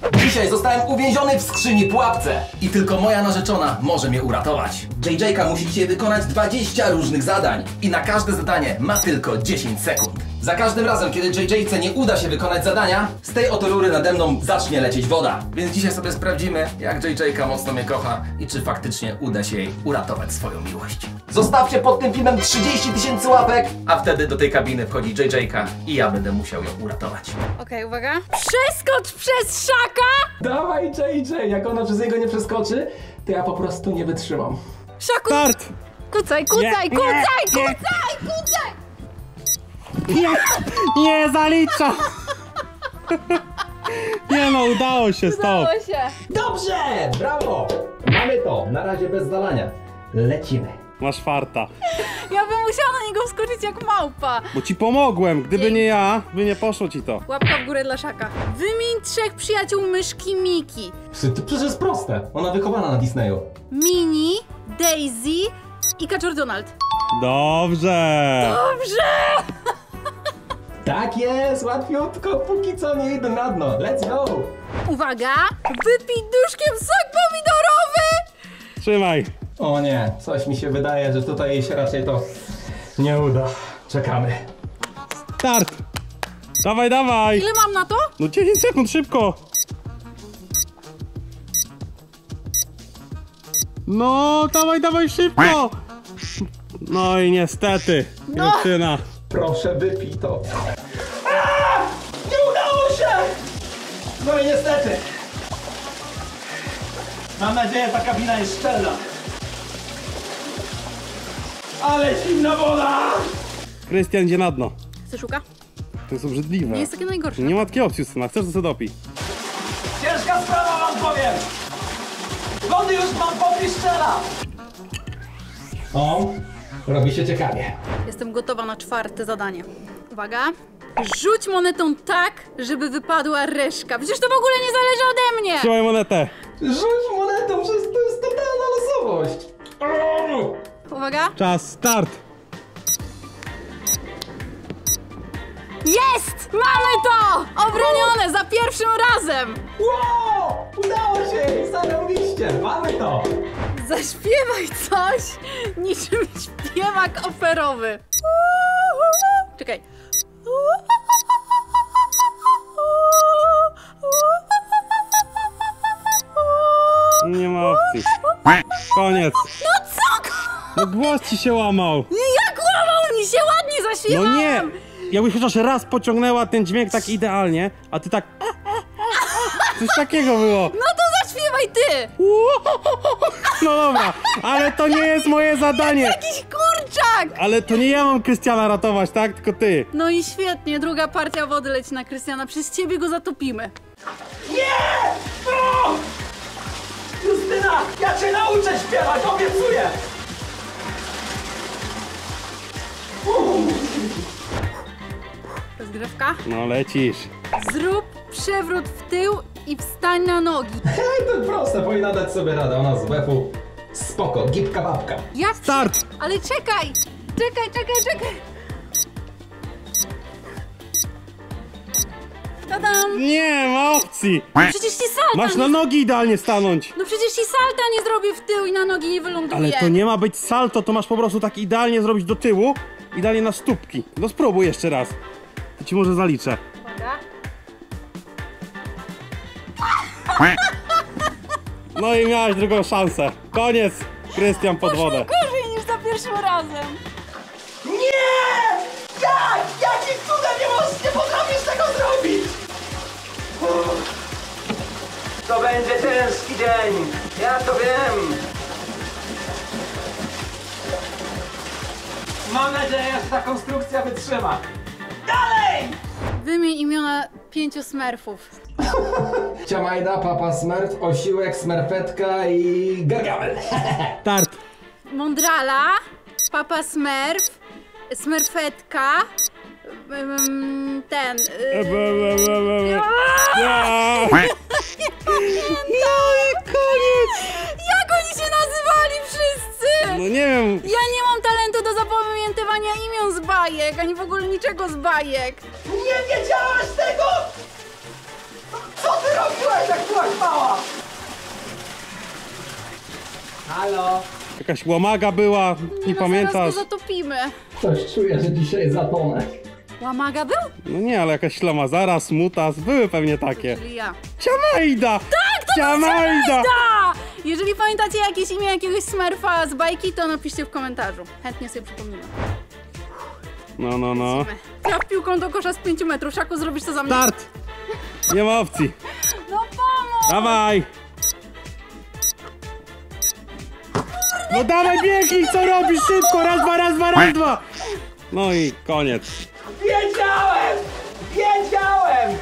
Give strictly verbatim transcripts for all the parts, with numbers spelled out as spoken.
Dzisiaj zostałem uwięziony w skrzyni pułapce i tylko moja narzeczona może mnie uratować. J J-ka musi dzisiaj wykonać dwadzieścia różnych zadań i na każde zadanie ma tylko dziesięć sekund. Za każdym razem, kiedy J J-ce nie uda się wykonać zadania, z tej oto rury nade mną zacznie lecieć woda. Więc dzisiaj sobie sprawdzimy, jak J J-ka mocno mnie kocha i czy faktycznie uda się jej uratować swoją miłość. Zostawcie pod tym filmem trzydzieści tysięcy łapek, a wtedy do tej kabiny wchodzi J J-ka i ja będę musiał ją uratować. Okej, okay, uwaga. Przeskocz przez Szaka! Dawaj J J, jak ona przez niego nie przeskoczy, to ja po prostu nie wytrzymam. Szaku! Start! Kucaj, kucaj, Nie, kucaj, nie, kucaj, nie. kucaj, kucaj! Nie, nie zalicza! Nie no, udało się, stop! Udało się! Dobrze! Brawo! Mamy to, na razie bez zalania. Lecimy. Masz farta. Ja bym musiała na niego wskoczyć jak małpa. Bo ci pomogłem, gdyby nie ja, by nie poszło ci to. Łapka w górę dla Szaka. Wymień trzech przyjaciół myszki Miki. To przecież jest proste. Ona wychowana na Disneyu. Mini, Daisy i Kaczor Donald. Dobrze! Dobrze! Tak jest, łatwiutko, póki co nie idę na dno. Let's go! Uwaga! Wypij duszkiem sok pomidorowy! Trzymaj. O nie, coś mi się wydaje, że tutaj jej się raczej to nie uda. Czekamy. Start! Dawaj, dawaj! Ile mam na to? No dziesięć sekund, szybko! No, dawaj, dawaj, szybko! No i niestety, No. dziewczyna. Proszę, wypij to. Aaa! Nie udało się! No i niestety. Mam nadzieję, że ta kabina jest szczelna. Ale zimna woda! Krystian idzie na dno. Chcesz Szuka? To jest obrzydliwe. Nie jest takie najgorsze. Nie ma takiej opcji, syna. Chcesz, to sobie dopij. Ciężka sprawa, wam powiem! Wody już mam po piszczela! O, robi się ciekawie. Jestem gotowa na czwarte zadanie. Uwaga. Rzuć monetą tak, żeby wypadła reszka. Przecież to w ogóle nie zależy ode mnie! Trzymaj monetę. Rzuć monetą, przecież to jest totalna losowość. Uwaga. Czas, start. Jest! Mamy to! Obronione za pierwszym razem! Wow! Udało się! Zarobiście! Mamy to! Zaśpiewaj coś niczym śpiewak operowy. Czekaj. Nie ma opcji. Koniec. No co? No głos ci się łamał. Jak łamał mi się, ładnie No zaśpiewałem! nie! Jakbyś chociaż raz pociągnęła ten dźwięk tak idealnie, a ty tak... Coś takiego było. No to zaśpiewaj ty! No dobra, ale to nie jest moje zadanie. Jakiś kurczak! Ale to nie ja mam Krystiana ratować, tak? Tylko ty. No i świetnie, druga partia wody leci na Krystiana. Przez ciebie go zatopimy. Nie! O! Justyna, ja cię nauczę śpiewać, obiecuję! Rozgrywka. No lecisz. Zrób przewrót w tył i wstań na nogi. Hej, to proste, powinna dać sobie radę, ona z wefu. Spoko, gipka babka. Jak? Start! Ale czekaj! Czekaj, czekaj, czekaj! Tadam! Nie ma opcji. No przecież ci salta Masz na nie... nogi idealnie stanąć. No przecież ci salta nie zrobię w tył i na nogi nie wyląduję. Ale to nie ma być salto, to masz po prostu tak idealnie zrobić do tyłu, idealnie na stópki. No spróbuj jeszcze raz. To ci może zaliczę. Uwaga. No i miałeś drugą szansę. Koniec. Krystian pod wodę. Gorzej niż za pierwszym razem. Nie! Jak? Jakim cudem nie możesz, nie potrafisz tego zrobić? Uff. To będzie ciężki dzień, ja to wiem. Mam nadzieję, że ta konstrukcja wytrzyma. Dalej! Wymień imiona pięciu smerfów. Ciamajda, Papa Smurf, Osiłek, Smurfetka i Gargamel. Start. Mondrala, Papa Smurf, Smurfetka, ym, ten... Yy... Ja. No i koniec. Jak oni się nazywali wszyscy? No nie wiem. Ja nie mam talentu do zapamiętywania imion z bajek, ani w ogóle niczego z bajek. Nie wiedziałaś tego? Co ty robiłaś, jak Halo? Jakaś łamaga była, nie no, pamiętasz? Zaraz go zatopimy. Coś czuję, że dzisiaj zatonę. Łamaga był? No nie, ale jakaś ślamazara, smutas, były pewnie takie. Czyli ja. Ciamajda! Tak, to Ciamajda! Da! Jeżeli pamiętacie jakieś imię jakiegoś smurfa z bajki, to napiszcie w komentarzu. Chętnie sobie przypomnimy. No, no, no. Traf piłką do kosza z pięciu metrów. Szaku, zrobisz to za mnie? Start! Nie ma opcji. No pomóż! Dawaj! No dawaj, biegnij, co robisz? Szybko! Raz, dwa, raz, dwa, raz, dwa! No i koniec. Wiedziałem! Wiedziałem!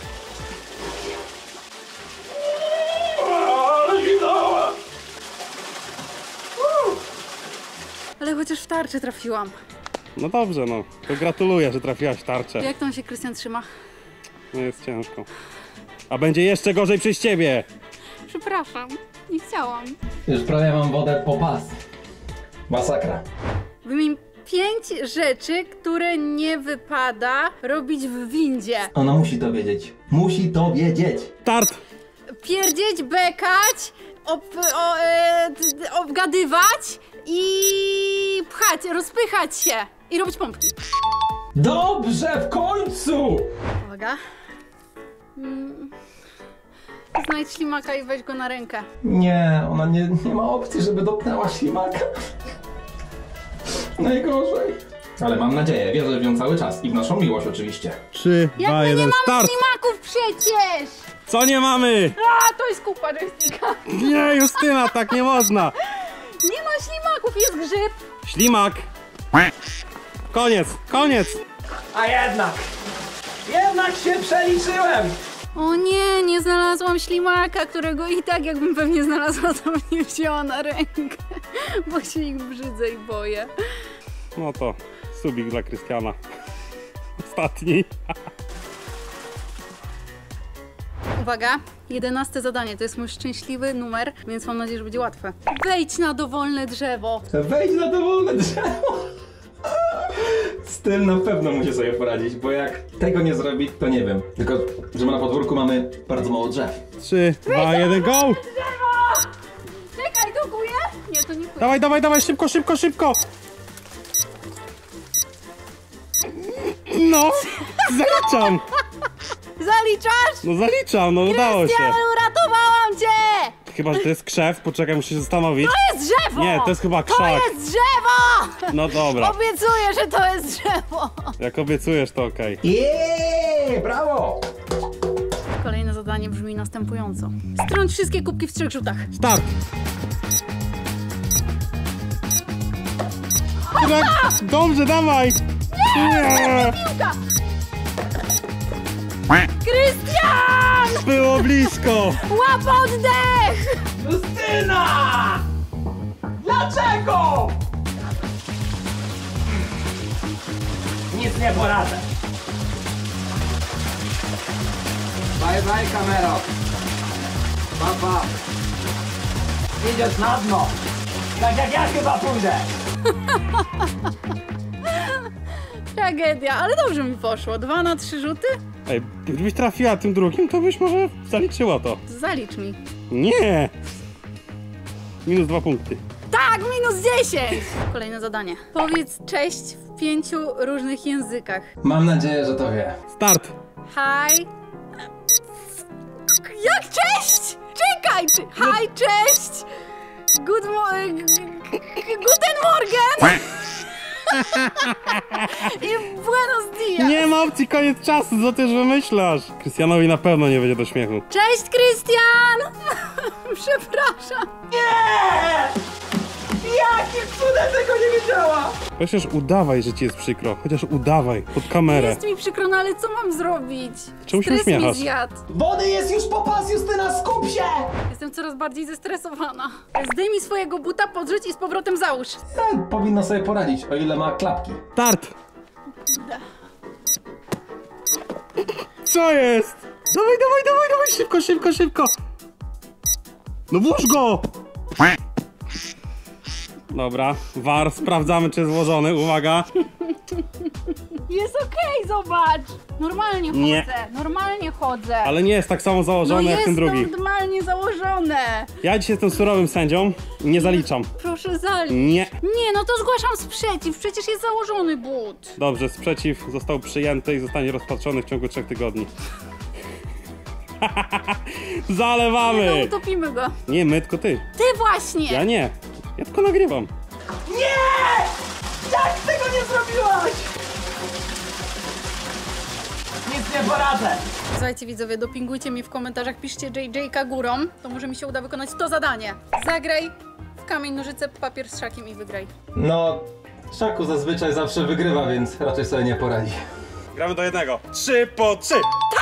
Ale chociaż w tarczę trafiłam. No dobrze, no. To gratuluję, że trafiłaś w tarczę. Jak tam się Krystian trzyma? No jest ciężko. A będzie jeszcze gorzej przez ciebie. Przepraszam, nie chciałam. Już prawie mam wodę po pas. Masakra. Wymień pięć rzeczy, które nie wypada robić w windzie. Ona musi to wiedzieć. Musi to wiedzieć. Start! Pierdzieć, bekać, ob, o, e, d- d- obgadywać i pchać, rozpychać się i robić pompki. Dobrze, w końcu! Uwaga. Mm. Znajdź ślimaka i weź go na rękę. Nie, ona nie, nie ma opcji, żeby dotknęła ślimaka. Najgorzej. Ale mam nadzieję, wierzę w nią cały czas i w naszą miłość oczywiście. Trzy, Jak dwa, my nie jeden, mamy start! ślimaków przecież! Co nie mamy? A, to jest kupa joysticka. Nie, Justyna, tak nie można. Nie ma ślimaków, jest grzyb. Ślimak. Koniec, koniec. A jednak! Jednak się przeliczyłem! O nie, nie znalazłam ślimaka, którego i tak jakbym pewnie znalazła, to bym nie wzięła na rękę. Bo się ich brzydzę i boję. No to subik dla Krystiana. Ostatni. Uwaga, jedenaste zadanie, to jest mój szczęśliwy numer, więc mam nadzieję, że będzie łatwe. Wejdź na dowolne drzewo. Wejdź na dowolne drzewo! Z tym na pewno musi sobie poradzić, bo jak tego nie zrobi, to nie wiem. Tylko, że na podwórku mamy bardzo mało drzew. Trzy, dwa, jeden, go! Drzewo! Czekaj, to kuje? Nie, to nie kuje. Dawaj, dawaj, dawaj, szybko, szybko, szybko! No, zaliczam! Zaliczasz? No zaliczam, no udało się. Krystian, uratowałam cię! Chyba, że to jest krzew, poczekaj, muszę się zastanowić. To jest drzewo! Nie, to jest chyba To krzak. jest drzewo! No dobra, Obiecuję, że to jest drzewo! jak obiecujesz, to okej. Jeee, brawo! Kolejne zadanie brzmi następująco. Strąć wszystkie kubki w trzech rzutach. Start! Tak, dobrze, dawaj! Nie! Piłka! Krystian! Było blisko! Łap oddech! Justyna! Dlaczego? Nic nie poradzę. Bye bye, kamero. Pa, pa. Idziesz na dno. Tak jak ja chyba pójdę. Tragedia, ale dobrze mi poszło. Dwa na trzy rzuty? Ej, gdybyś trafiła tym drugim, to byś może zaliczyła to. Zalicz mi. Nie! Minus dwa punkty. Tak, minus dziesięć! Kolejne zadanie. Powiedz cześć w pięciu różnych językach. Mam nadzieję, że to wie. Start! Hi. Jak cześć? Czekaj! Czy... Hi, cześć! Good mo... Guten Morgen! I buenos dias! Nie ma opcji, koniec czasu, co ty już wymyślasz? Krystianowi na pewno nie będzie do śmiechu. Cześć, Krystian! Przepraszam. Nie! Jakim cudem tego nie wiedziała? Chociaż udawaj, że ci jest przykro. Chociaż udawaj, pod kamerę. Jest mi przykro, no ale co mam zrobić? Czemu się Stres mi uśmiechasz? zjadł. Wody jest już po pas, Justyna, skup się! Jestem coraz bardziej zestresowana. Zdejmij swojego buta, podrzuć i z powrotem załóż. Ja, powinno sobie poradzić, o ile ma klapki. Start! Kurde. Co jest? Dawaj, dawaj, dawaj, dawaj, szybko, szybko, szybko! No włóż go! Dobra, war, sprawdzamy czy jest złożony, uwaga. Jest okej, zobacz! Normalnie chodzę, Nie. normalnie chodzę. Ale nie jest tak samo założony no jak ten drugi. jest normalnie założone. Ja dzisiaj jestem surowym sędzią i nie zaliczam. Proszę zalicz. Nie. Nie, no to zgłaszam sprzeciw, przecież jest założony but. Dobrze, sprzeciw został przyjęty i zostanie rozpatrzony w ciągu trzech tygodni. No Zalewamy! utopimy go. Nie, my, tylko ty. Ty właśnie! Ja nie. Ja tylko nagrywam. Nie! Jak tego nie zrobiłaś? Nic nie poradzę. Słuchajcie widzowie, dopingujcie mi w komentarzach, piszcie J J K górą, to może mi się uda wykonać to zadanie. Zagraj w kamień, nożyce, papier z szakiem i wygraj. No, Szaku zazwyczaj zawsze wygrywa, więc raczej sobie nie poradzi. Gramy do jednego. Trzy po trzy!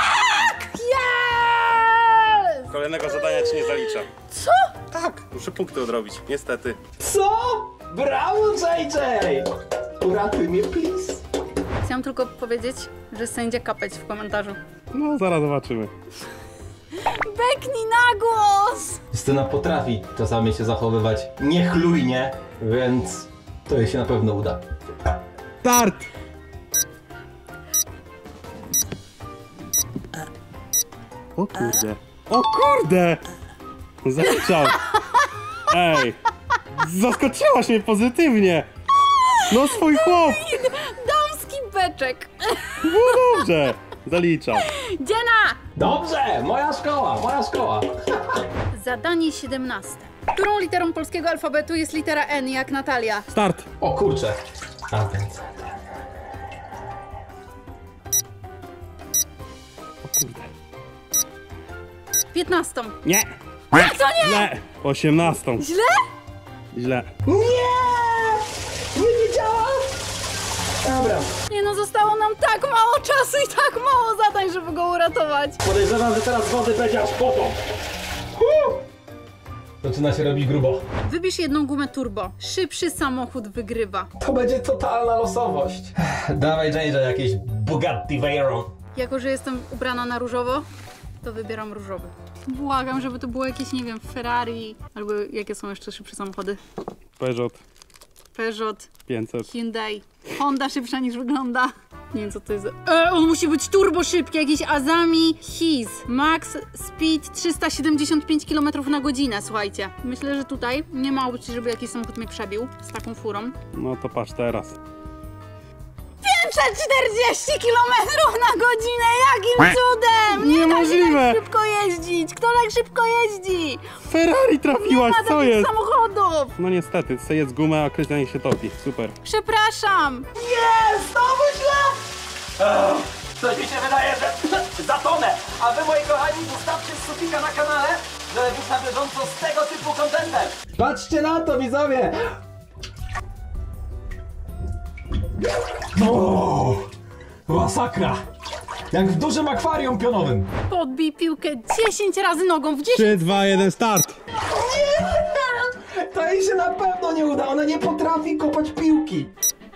Yes! Kolejnego zadania ci nie zaliczę. Co? Tak, muszę punkty odrobić, niestety. Co? Brawo, J J! Uratuj mnie, please. Chciałam tylko powiedzieć, że sędzia kapeć w komentarzu. No, zaraz zobaczymy. Beknij na głos! Justyna potrafi czasami się zachowywać niechlujnie, więc to jej się na pewno uda. Start! O kurde. O kurde! Zaliczał. Ej! Zaskoczyłaś mnie pozytywnie! No swój chłop! Damski beczek! Było dobrze! Zaliczam. Dziena! Dobrze! Moja szkoła, moja szkoła. Zadanie siedemnaste. Którą literą polskiego alfabetu jest litera N jak Natalia? Start! O kurczę. A więc... O kurde. piętnastą. Nie! Jak to nie? Źle! Osiemnastą. Źle? Źle. Nie! Nie wiedziałam! Dobra. Nie no, zostało nam tak mało czasu i tak mało zadań, żeby go uratować. Podejrzewam, że teraz wody będzie aż po to. Zaczyna się robić grubo. Wybierz jedną gumę turbo. Szybszy samochód wygrywa. To będzie totalna losowość. Dawaj, J J, jakieś Bugatti Veyron. Jako że jestem ubrana na różowo, to wybieram różowy. Błagam, żeby to było jakieś, nie wiem, Ferrari, albo jakie są jeszcze szybsze samochody. Peugeot Peugeot, pięćset. Hyundai, Honda szybsza niż wygląda. Nie wiem co to jest. E, on musi być turbo szybki, jakiś Azami His. Max speed trzysta siedemdziesiąt pięć kilometrów na godzinę, słuchajcie. Myślę, że tutaj nie ma opcji, żeby jakiś samochód mnie przebił z taką furą. No to patrz teraz. pięćset czterdzieści kilometrów na godzinę! Jakim cudem! Nie da się Niemożliwe! tak szybko jeździć! Kto tak szybko jeździ? Ferrari trafiłaś, Nie ma co takich jest? samochodów! No niestety, sobie jedz gumę, a Krystian się topi. Super. Przepraszam! Nie, znowu źle! Coś mi się wydaje, że zatonę. A wy, moi kochani, zostawcie subika na kanale, żeby być na bieżąco z tego typu kontentem. Patrzcie na to, widzowie! O, masakra! Jak w dużym akwarium pionowym. Podbij piłkę dziesięć razy nogą w dziesięć. trzy, dwa, jeden, start! To jej się na pewno nie uda, ona nie potrafi kopać piłki.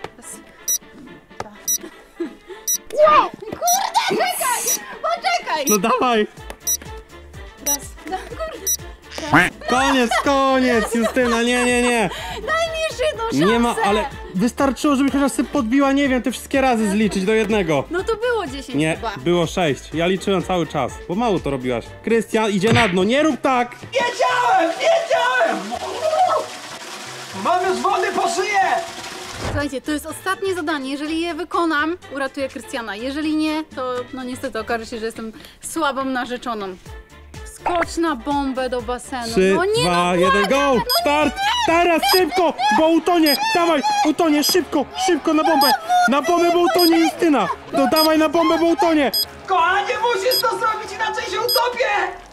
Nie! Kurde, czekaj! Poczekaj! No dawaj! Raz, dwa, kurde. Koniec, koniec, Justyna, nie, nie, nie! Daj mi jeszcze jedną szansę! Nie ma, ale wystarczyło, żebyś chociaż sobie podbiła, nie wiem, te wszystkie razy zliczyć do jednego. No to było dziesięć Nie, chyba. było sześć. Ja liczyłem cały czas, bo mało to robiłaś. Krystian idzie na dno, nie rób tak! Wiedziałem, wiedziałem! Mam już wody po szyję! Słuchajcie, to jest ostatnie zadanie. Jeżeli je wykonam, uratuję Krystiana. Jeżeli nie, to no niestety okaże się, że jestem słabą narzeczoną. Skocz na bombę do basenu. trzy, no nie, dwa, no, jeden, błagam, go! no Start! Teraz szybko, bo utonie! Dawaj, utonie, szybko, szybko na bombę! Na bombę, bo utonie, Justyna! No dawaj na bombę, bo utonie! Kochanie, musisz to zrobić, inaczej się utopię!